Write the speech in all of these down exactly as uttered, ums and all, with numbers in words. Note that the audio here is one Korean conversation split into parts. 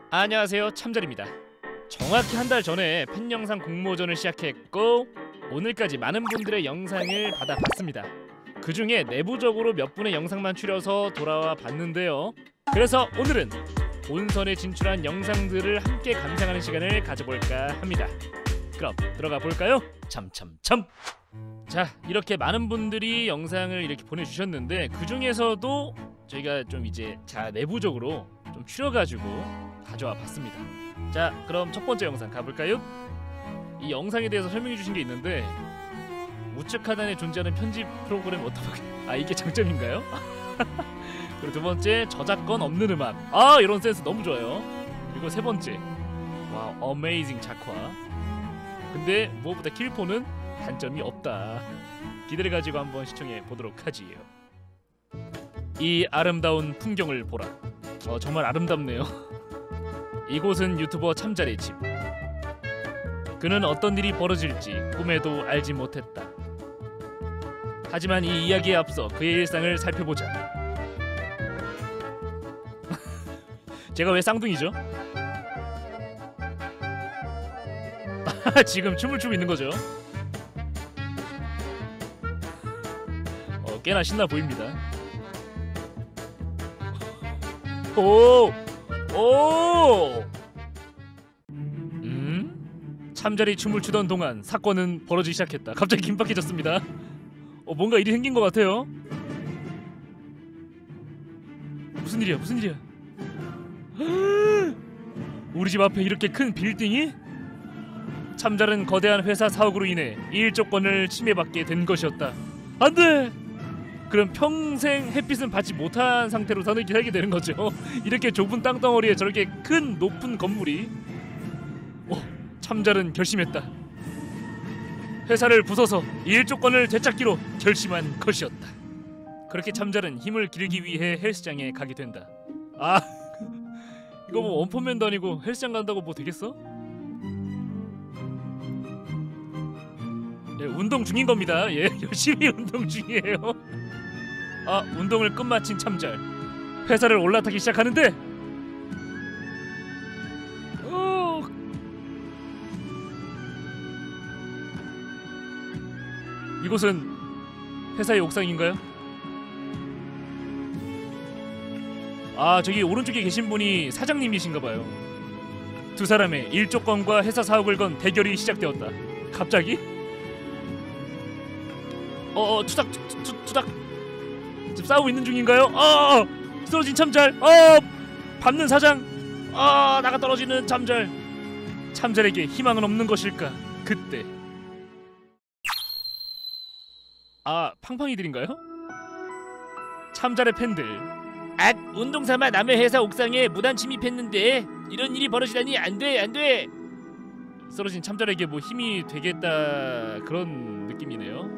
안녕하세요, 참잘입니다. 정확히 한 달 전에 팬 영상 공모전을 시작했고 오늘까지 많은 분들의 영상을 받아봤습니다. 그 중에 내부적으로 몇 분의 영상만 추려서 돌아와 봤는데요. 그래서 오늘은 본선에 진출한 영상들을 함께 감상하는 시간을 가져볼까 합니다. 그럼 들어가 볼까요? 참참참. 자, 이렇게 많은 분들이 영상을 이렇게 보내주셨는데 그 중에서도 저희가 좀 이제 자 내부적으로 좀 추려가지고 가져와 봤습니다. 자, 그럼 첫 번째 영상 가볼까요? 이 영상에 대해서 설명해 주신 게 있는데 우측 하단에 존재하는 편집 프로그램 어떻게 아 이게 장점인가요? 그리고 두 번째 저작권 없는 음악. 아 이런 센스 너무 좋아요. 그리고 세 번째 와우 어메이징 작화. 근데 무엇보다 킬포는 단점이 없다. 기대를 가지고 한번 시청해 보도록 하지요. 이 아름다운 풍경을 보라. 어 정말 아름답네요. 이곳은 유튜버 참잘의 집. 그는 어떤 일이 벌어질지 꿈에도 알지 못했다. 하지만 이 이야기에 앞서 그의 일상을 살펴보자. 제가 왜 쌍둥이죠? 지금 춤을 추고 있는 거죠. 어, 꽤나 신나 보입니다. 오! 오! 음? 참잘이 춤을 추던 동안 사건은 벌어지기 시작했다. 갑자기 긴박해졌습니다. 어, 뭔가 일이 생긴 것 같아요. 무슨 일이야? 무슨 일이야? 우리 집 앞에 이렇게 큰 빌딩이? 참잘은 거대한 회사 사옥으로 인해 일조권을 침해받게 된 것이었다. 안 돼! 그럼 평생 햇빛은 받지 못한 상태로 살게 되는 거죠. 이렇게 좁은 땅덩어리에 저렇게 큰 높은 건물이. 어, 참잘은 결심했다. 회사를 부숴서 일조권을 되찾기로 결심한 것이었다. 그렇게 참잘은 힘을 기르기 위해 헬스장에 가게 된다. 아 이거 뭐 원펀맨도 아니고 헬스장 간다고 뭐 되겠어? 예, 운동 중인 겁니다. 예, 열심히 운동 중이에요. 아, 운동을 끝마친 참잘. 회사를 올라타기 시작하는데 어... 이곳은 회사의 옥상인가요? 아, 저기 오른쪽에 계신 분이 사장님이신가봐요. 두 사람의 일조권과 회사 사옥을 건 대결이 시작되었다. 갑자기? 어어 투닥 투, 투, 투닥 지금 싸우고 있는 중인가요? 어 쓰러진 참잘. 어 밟는 사장. 아 나가 떨어지는 참잘. 참잘에게 희망은 없는 것일까? 그때 아 팡팡이들인가요? 참잘의 팬들. 아 운동 삼아 남의 회사 옥상에 무단 침입했는데 이런 일이 벌어지다니 안돼 안돼. 쓰러진 참잘에게 뭐 힘이 되겠다 그런 느낌이네요.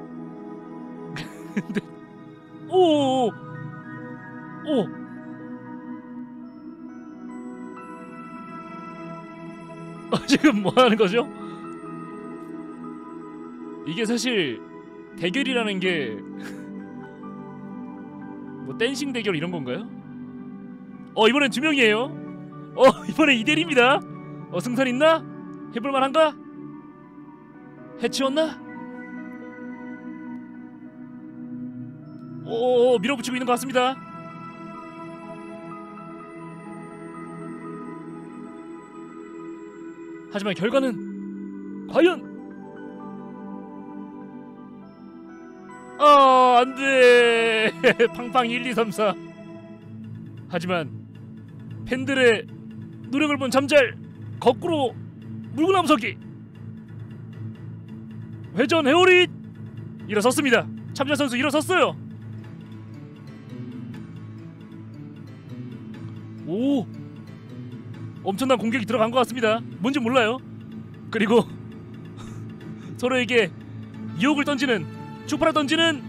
근데 오, 오, 어, 지금 뭐 하는 거죠? 이게 사실 대결이라는 게 뭐 댄싱 대결 이런 건가요? 어 이번엔 두 명이에요. 어 이번엔 이 대일입니다. 어 승산 있나? 해볼 만한가? 해치웠나? 오 밀어붙이고 있는 것 같습니다. 하지만 결과는 과연? 아 안돼. 팡팡 일, 이, 삼, 사. 하지만 팬들의 노력을 본 참잘 거꾸로 물구나무서기 회전 회오리 일어섰습니다. 참잘 선수 일어섰어요. 오 엄청난 공격이 들어간 것 같습니다. 뭔지 몰라요. 그리고 서로에게 유혹을 던지는 추파라 던지는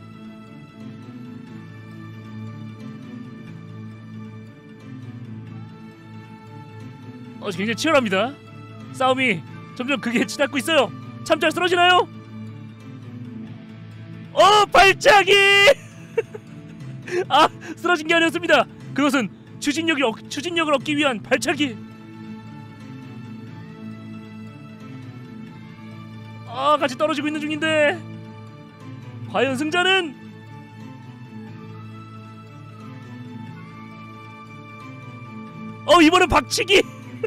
어 굉장히 치열합니다. 싸움이 점점 극에 치닫고 있어요. 참잘 쓰러지나요? 어 발차기. 아 쓰러진 게 아니었습니다. 그것은 추진력을 얻, 추진력을 얻기 위한 발차기. 아, 같이 떨어지고 있는 중인데 과연 승자는? 어, 이번엔 박치기.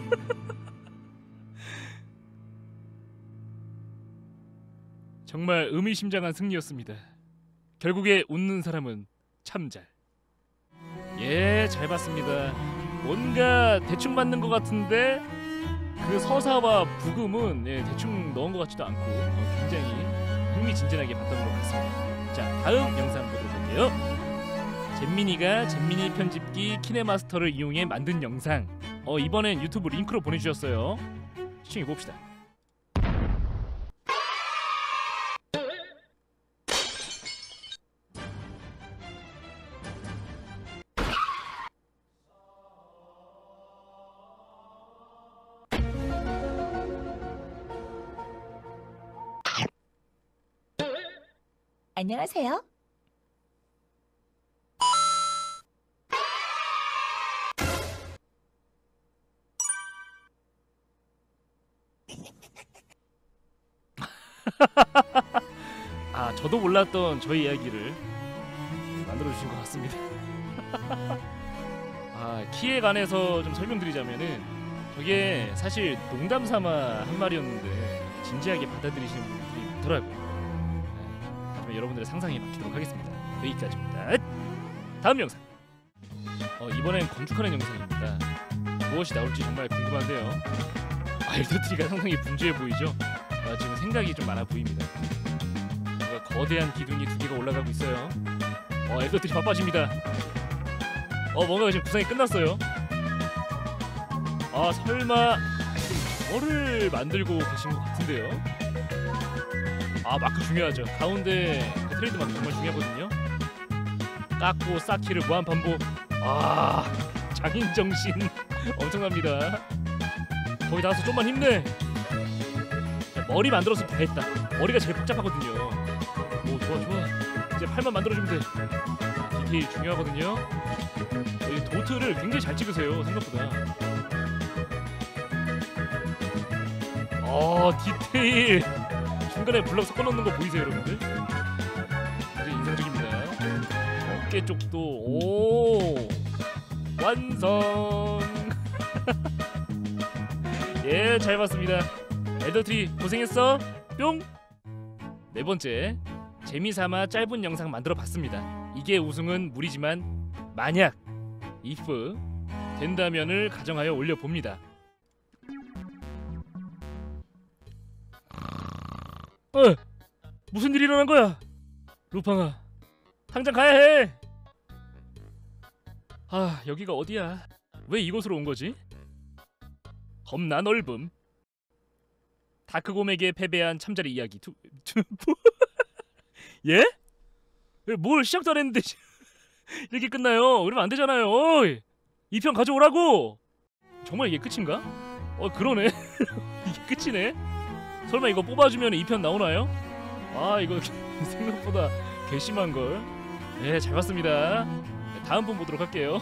정말 의미심장한 승리였습니다. 결국에 웃는 사람은 참잘. 예, 잘 봤습니다. 뭔가 대충 맞는 것 같은데 그 서사와 부금은 예, 대충 넣은 것 같지도 않고 어, 굉장히 흥미진진하게 봤던 것 같습니다. 자, 다음 영상 보도록 할게요. 잼민이가 잼민이 편집기 키네마스터를 이용해 만든 영상. 어, 이번엔 유튜브 링크로 보내주셨어요. 시청해봅시다. 안녕하세요. 아, 저도 몰랐던 저희 이야기를 만들어주신 것 같습니다. 아, 키에 관해서 좀 설명드리자면은 저게 사실 농담삼아 한 말이었는데 진지하게 받아들이시는 분들이 많더라고요. 네, 하지만 여러분들의 상상에 맡기도록 하겠습니다. 여기까지입니다. 다음 영상. 어, 이번엔 건축하는 영상입니다. 무엇이 나올지 정말 궁금한데요. 아, 엘더트리가 상당히 분주해 보이죠? 아, 지금 생각이 좀 많아 보입니다. 뭔가 거대한 기둥이 두 개가 올라가고 있어요. 어, 엘더트리 바빠집니다. 어, 뭔가 지금 구상이 끝났어요. 아, 설마 저를 만들고 계신 것 같은데요. 아, 마크 중요하죠. 가운데 그 트레이드 마크 정말 중요하거든요. 깎고 쌓기를 무한 반복. 아, 장인 정신 엄청납니다. 거의 다 와서 좀만 힘내. 자, 머리 만들어서 다 했다. 머리가 제일 복잡하거든요. 오, 좋아 좋아. 이제 팔만 만들어주면 돼. 자, 디테일 중요하거든요. 이 도트를 굉장히 잘 찍으세요, 생각보다. 어, 디테일. 중간에 블럭 섞어놓는 거 보이세요, 여러분들? 굉장히 인상적입니다. 어깨 쪽도 오 완성. 예, 잘 봤습니다. 엘더트리 고생했어. 뿅. 네 번째, 재미삼아 짧은 영상 만들어봤습니다. 이게 우승은 무리지만 만약 if 된다면을 가정하여 올려봅니다. 어, 무슨 일이 일어난 거야? 루팡아, 당장 가야 해. 아, 여기가 어디야? 왜 이곳으로 온 거지? 겁나 넓음. 다크곰에게 패배한 참자리 이야기. 두, 두 예? 뭘 시작도 안 했는데 이렇게 끝나요? 그러면 안 되잖아요. 어이, 이 편 가져오라고. 정말 이게 끝인가? 어, 그러네. 이게 끝이네. 설마 이거 뽑아주면 이 편 나오나요? 아, 이거 생각보다 괘씸한걸. 네, 잘 봤습니다. 네, 다음 분 보도록 할게요.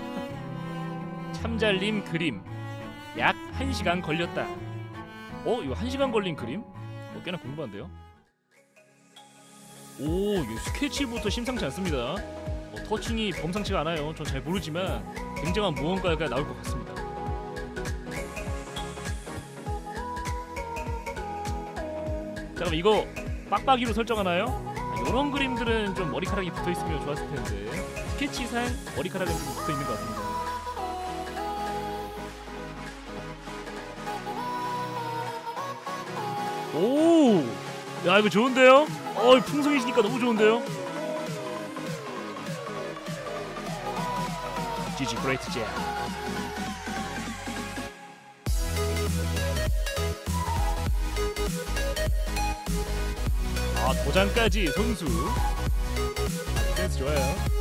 참잘님 그림. 약 한 시간 걸렸다. 어? 이거 한 시간 걸린 그림? 어, 꽤나 궁금한데요? 오, 이 스케치부터 심상치 않습니다. 어, 터칭이 범상치가 않아요. 전 잘 모르지만 굉장한 무언가가 나올 것 같습니다. 자, 그럼 이거 빡빡이로 설정하나요? 이런 그림들은 좀 머리카락이 붙어있으면 좋았을 텐데 스케치상 머리카락은 좀 붙어있는 것 같습니다. 오, 야, 이거 좋은데요? 어, 풍성해지니까 너무 좋은데요? 지지 그레이트 잼. 아, 도장까지 손수. 센스 좋아요.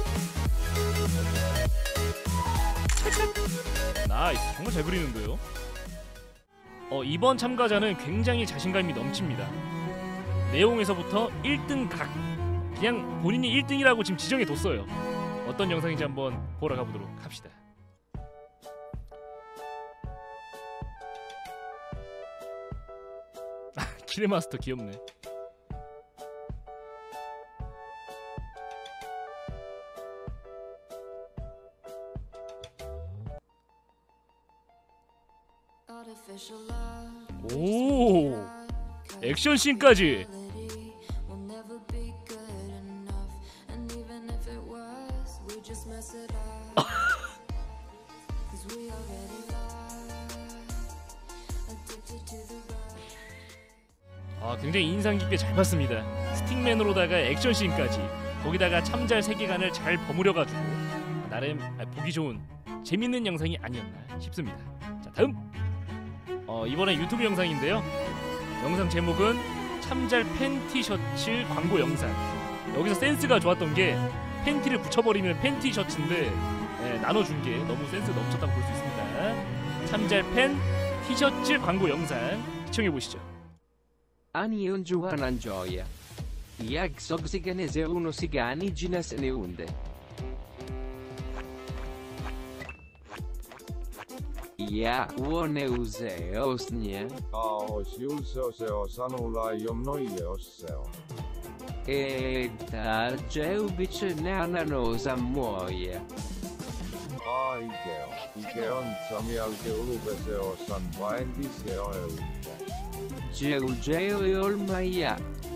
나이스, 정말 잘 그리는데요? 어, 이번 참가자는 굉장히 자신감이 넘칩니다. 내용에서부터 일 등 각. 그냥 본인이 일 등이라고 지금 지정해뒀어요. 어떤 영상인지 한번 보러 가보도록 합시다. 키네마스터 귀엽네. 오, 액션씬까지. 아, 굉장히 인상 깊게 잘 봤습니다. 스틱맨으로다가 액션씬까지, 거기다가 참잘 세계관을 잘 버무려가지고 나름 보기 좋은 재밌는 영상이 아니었나 싶습니다. 자, 다음 어, 이번에 유튜브 영상인데요. 영상 제목은 참잘 팬티 셔츠 광고 영상. 여기서 센스가 좋았던 게 팬티를 붙여버리면 팬티 셔츠인데 네, 나눠준 게 너무 센스 넘쳤다고 볼 수 있습니다. 참잘 팬 티셔츠 광고 영상 시청해보시죠. Ani un Johanan Joya. Jak sogzigeneze uno sigani gines neunde. Ja, uone useosnie. Aos julseoseo sanula jomnoieosseo. Että jeubice neananosa muoja. Aikeo, ikeon samialke uluveseo san vaentiseo eutte. Jeu jeu olmaja.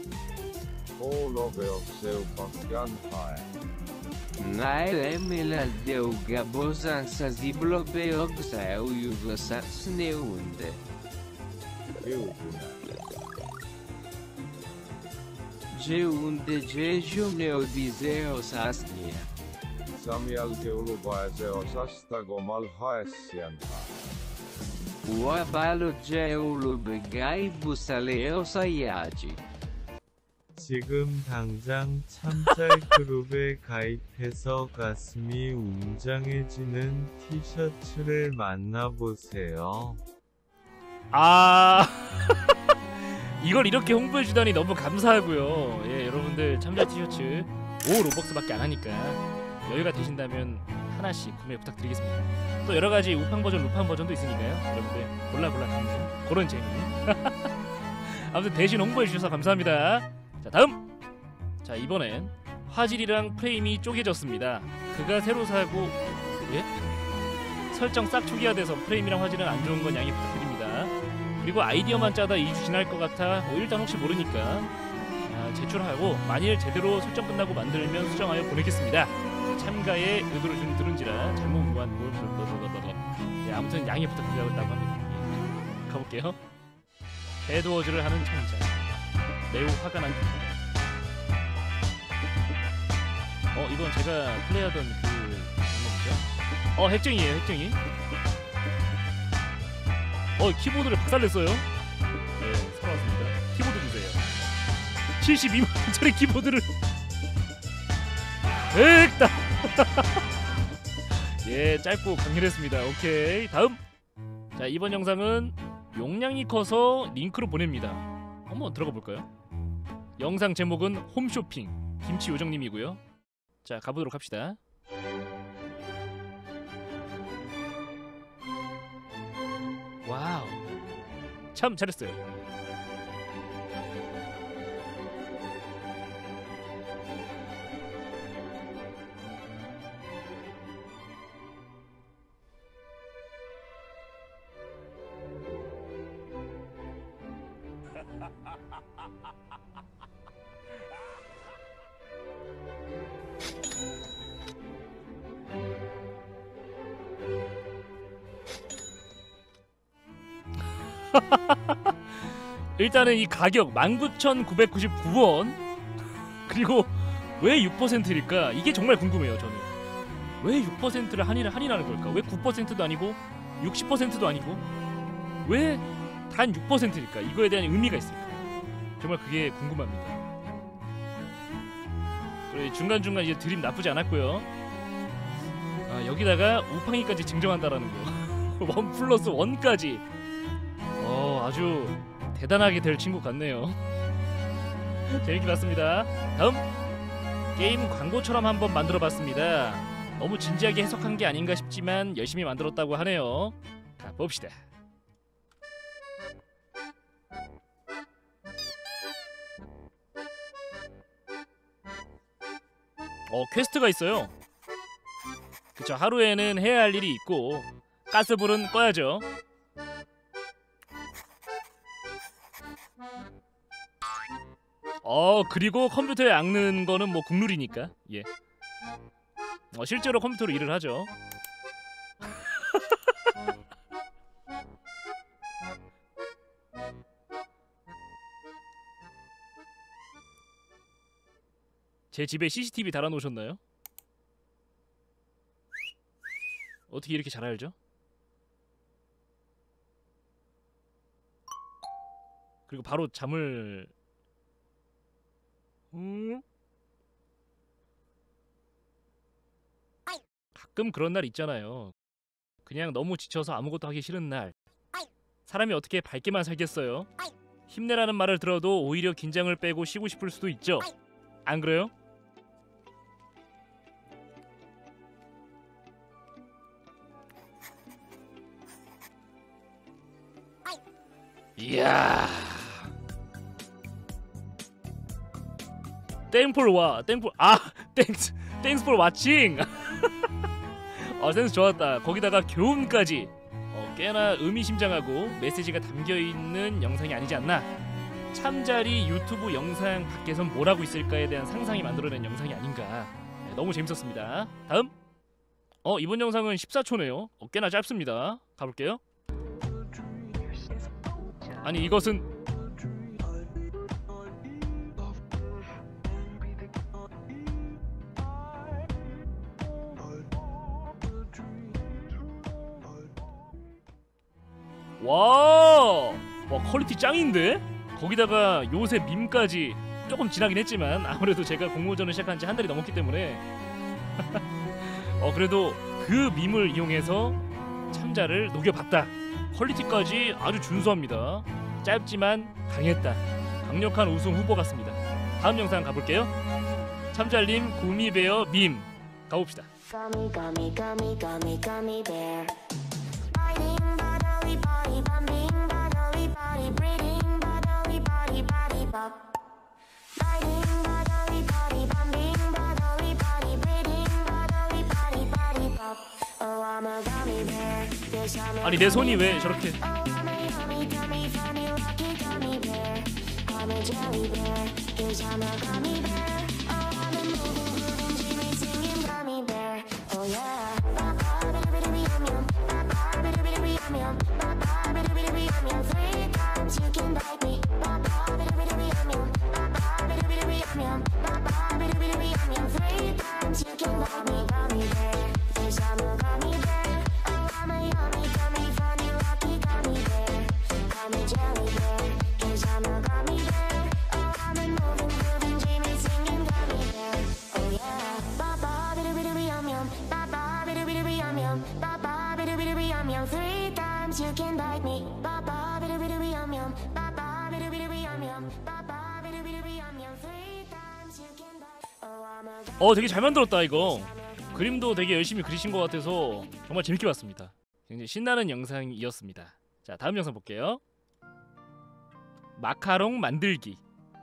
Oloveokseu pakkan hae. Näe emilä deuga bosansa ziblobeokseu juvasas neunde. Kiukuna. Jeunde jeju neodiseos asnia. Samialke uluvaeseo sastago mal haessian hae. Uabalo jeulubegai busaleos ayaji. 지금 당장 참잘 그룹에 가입해서 가슴이 웅장해지는 티셔츠를 만나보세요. 아 이걸 이렇게 홍보해주다니 너무 감사하고요. 예, 여러분들 참잘 티셔츠 오 로벅스밖에 안 하니까 여유가 되신다면 하나씩 구매 부탁드리겠습니다. 또 여러가지 우팡 버전, 루팡 버전도 있으니까요. 여러분들 골라 골라 듣는 그런 재미. 아무튼 대신 홍보해주셔서 감사합니다. 자, 다음! 자, 이번엔 화질이랑 프레임이 쪼개졌습니다. 그가 새로 사고... 예? 설정 싹 초기화돼서 프레임이랑 화질은 안 좋은 건 양해 부탁드립니다. 그리고 아이디어만 짜다 이 주 지날 것 같아 뭐 일단 혹시 모르니까 아, 제출하고 만일 제대로 설정 끝나고 만들면 수정하여 보내겠습니다. 참가에 의도를 준 들은지라 잘못 무한 예, 아무튼 양해 부탁드린다고 합니다. 예. 가볼게요. 배드워즈를 하는 참자. 매우 화가 난 중. 어 이건 제가 플레이하던 그 장면이죠. 어 핵쟁이에요, 핵쟁이. 어 키보드를 박살냈어요. 네, 살아왔습니다. 키보드 주세요. 칠십이만 원짜리 키보드를. 액다. 예, 짧고 강렬했습니다. 오케이, 다음. 자, 이번 영상은 용량이 커서 링크로 보냅니다. 한번 들어가 볼까요? 영상 제목은 홈쇼핑 김치 요정님이고요. 자, 가보도록 합시다. 와우, 참 잘했어요. 일단은 이 가격 만 구천구백구십구 원. 그리고 왜 육 퍼센트일까? 이게 정말 궁금해요. 저는 왜 육 퍼센트를 할인을 할인하는 걸까? 왜 구 퍼센트도 아니고 육십 퍼센트도 아니고 왜 단 육 퍼센트일까? 이거에 대한 의미가 있을까? 정말 그게 궁금합니다. 그리고 중간중간 이제 드림 나쁘지 않았고요. 아, 여기다가 우팡이까지 증정한다라는 거. 원 플러스 원까지. 어, 아주 대단하게 될 친구 같네요. 재밌게 봤습니다. 다음 게임 광고처럼 한번 만들어봤습니다. 너무 진지하게 해석한 게 아닌가 싶지만 열심히 만들었다고 하네요. 가봅시다. 어 퀘스트가 있어요. 그쵸, 하루에는 해야 할 일이 있고 가스불은 꺼야죠. 어 그리고 컴퓨터에 악는 거는 뭐 국룰이니까. 예. 어, 실제로 컴퓨터로 일을 하죠. 제 집에 씨씨티비 달아놓으셨나요? 어떻게 이렇게 잘 알죠? 그리고 바로 잠을 음? 가끔 그런 날 있잖아요. 그냥 너무 지쳐서 아무것도 하기 싫은 날. 사람이 어떻게 밝게만 살겠어요? 힘내라는 말을 들어도 오히려 긴장을 빼고 쉬고 싶을 수도 있죠. 안 그래요? 이야. 땡폴 와 땡폴 아 땡스 땡스 폴 와칭. 어 센스 좋았다. 거기다가 교훈까지. 어, 꽤나 의미심장하고 메시지가 담겨있는 영상이 아니지 않나. 참자리 유튜브 영상 밖에선 뭘 하고 있을까에 대한 상상이 만들어낸 영상이 아닌가. 네, 너무 재밌었습니다. 다음. 어 이번 영상은 십사 초네요. 어, 꽤나 짧습니다. 가볼게요. 아니 이것은 와, 와 퀄리티 짱인데? 거기다가 요새 밈까지 조금 지나긴 했지만 아무래도 제가 공모전을 시작한 지 한 달이 넘었기 때문에 어 그래도 그 밈을 이용해서 참자를 녹여봤다. 퀄리티까지 아주 준수합니다. 짧지만 강했다. 강력한 우승 후보 같습니다. 다음 영상 가볼게요. 참잘님 구미베어 밈 가봅시다. Gummy, gummy, gummy, gummy, gummy bear. Biting, bodily, body, bumping, bodily, body, breathing, bodily, body, body, bop. Biting, bodily, body, bumping, bodily, body, breathing, bodily, body, body, bop. Oh, I'm a gummy bear. Yes, I'm a 아니 내 손이 왜 저렇게 Oh, yummy, yummy, yummy, funny, lucky gummy bear. I'm a jelly bear. Yes, I'm a gummy bear. Oh, I'm a moving, moving, dreamy, singing gummy bear. Oh yeah. Ba-ba-ba-da-ba-da-ba-yum-yum. Ba-ba-ba-da-ba-da-ba-yum-yum. Ba-ba-ba-da-ba-da-ba-yum-yum. Three times you can bite me. Ba-ba-ba-da-ba-da-ba-yum-yum. Ba-ba-ba-da-ba-da-ba-yum-yum. Ba-ba-ba-da-ba-da-ba-yum-yum. Three times you can bite me, gummy bear. Yes, I'm a gummy bear. Oh, I'm a yummy, gummy, funny, lucky gummy bear. I'm a jelly bear. Yes, I'm a gummy bear. Oh, I'm a moving, moving, dreamy, singing gummy bear. Oh yeah. Ba-ba-ba-da-ba-da-ba-yum-yum. Ba-ba-ba-da-ba-da-ba-yum-yum. Ba-ba-ba-da-ba-da-ba-yum-yum. Three times you can bite me. Ba-ba-ba-da-ba-da-ba-yum-yum. Ba-ba-ba-da-ba-da-ba-yum-yum. Ba-ba-ba-da-ba-da-ba-yum-yum. Three times you can bite. Oh, I'm a 어 되게 잘 만들었다 이거. 그림도 되게 열심히 그리신 것 같아서 정말 재밌게 봤습니다. 굉장히 신나는 영상이었습니다. 자 다음 영상 볼게요. 마카롱 만들기.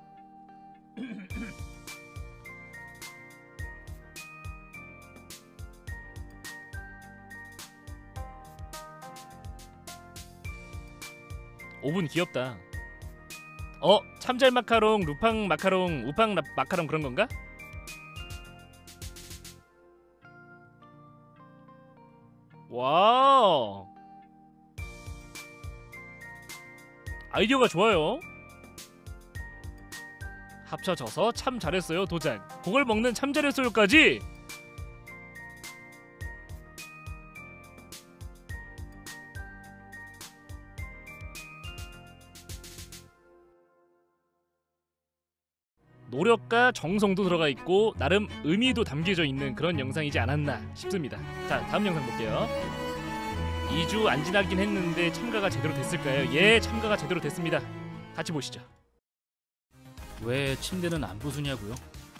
오븐 귀엽다. 어? 참잘 마카롱, 루팡 마카롱, 우팡 라- 마카롱 그런 건가? 와. 아이디어가 좋아요. 합쳐져서 참 잘했어요 도장. 그걸 먹는 참 잘했어요까지. 노력과 정성도 들어가 있고 나름 의미도 담겨져 있는 그런 영상이지 않았나 싶습니다. 자 다음 영상 볼게요. 이 주 안 지나긴 했는데 참가가 제대로 됐을까요? 예, 참가가 제대로 됐습니다. 같이 보시죠. 왜 침대는 안 부수냐고요?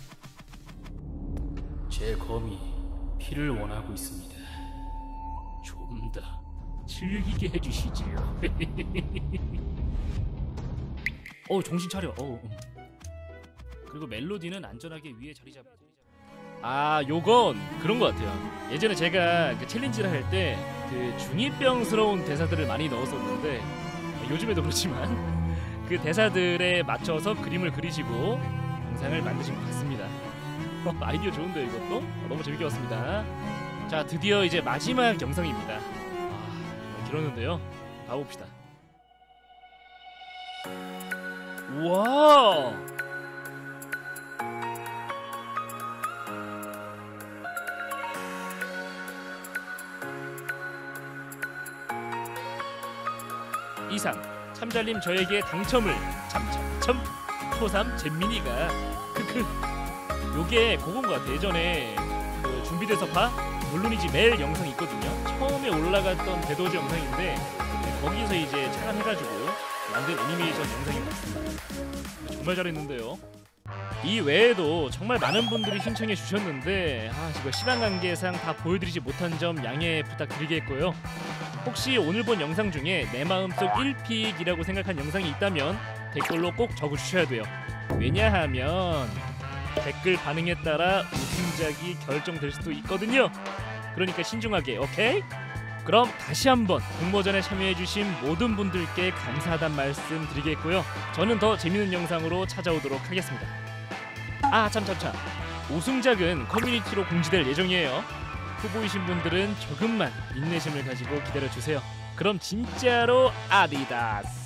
제 검이 피를 원하고 있습니다. 좀 더 즐기게 해주시지요. 어 정신 차려. 어. 그리고 멜로디는 안전하게 위에 자리 잡. 아 요건 그런 것 같아요. 예전에 제가 그 챌린지를 할 때 그 중이병스러운 대사들을 많이 넣었었는데 요즘에도 그렇지만 그 대사들에 맞춰서 그림을 그리시고 영상을 만드신 것 같습니다. 아이디어 좋은데요 이것도? 어, 너무 재밌게 봤습니다. 자 드디어 이제 마지막 영상입니다. 아 길었는데요. 가봅시다. 우와 이상 참잘님 저에게 당첨을 참참참 초삼 잼민이가 크크 요게 그건 것 같아. 예전에 그 준비돼서 봐 물론이지 매일 영상 있거든요. 처음에 올라갔던 배도지 영상인데 거기서 이제 착안해가지고 만든 애니메이션 영상인 것 같습니다. 정말 잘했는데요. 이 외에도 정말 많은 분들이 신청해 주셨는데 아 지금 시간 관계상 다 보여드리지 못한 점 양해 부탁드리겠고요. 혹시 오늘 본 영상 중에 내 마음속 일 픽이라고 생각한 영상이 있다면 댓글로 꼭 적어주셔야 돼요. 왜냐하면 댓글 반응에 따라 우승작이 결정될 수도 있거든요. 그러니까 신중하게 오케이? 그럼 다시 한번 공모전에 참여해주신 모든 분들께 감사하단 말씀 드리겠고요. 저는 더 재밌는 영상으로 찾아오도록 하겠습니다. 아 참참참 우승작은 커뮤니티로 공지될 예정이에요. 후보이신 분들은 조금만 인내심을 가지고 기다려주세요. 그럼 진짜로 아디다스.